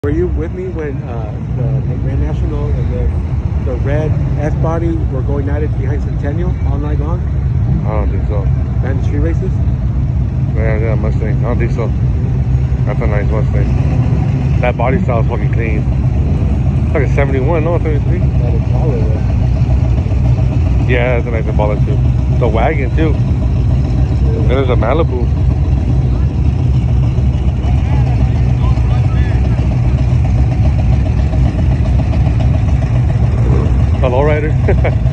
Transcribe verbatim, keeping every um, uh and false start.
Were you with me when uh, the, the Grand National and the, the red S-Body were going at it behind Centennial all night long? I don't think so. And the street races? Yeah, yeah, Mustang. I don't think so. That's a nice Mustang. That body style is fucking clean. It's like a seventy-one, no? seventy-three? That is taller, though. Yeah, that's a nice Impala too. The wagon too. And there's a Malibu. A lowrider.